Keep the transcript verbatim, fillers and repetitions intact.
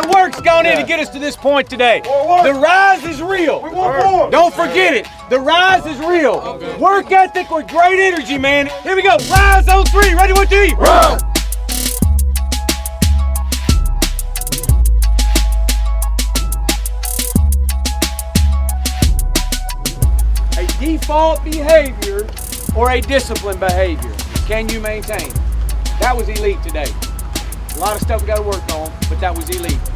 hard work's gone in to get us to this point today. The rise is real. We want more. Don't forget it. The rise is real. Work ethic with great energy, man. Here we go. Rise on three. Ready, one, two, three. Run. A default behavior or a disciplined behavior. Can you maintain? That was elite today. A lot of stuff we got to work on, but that was elite.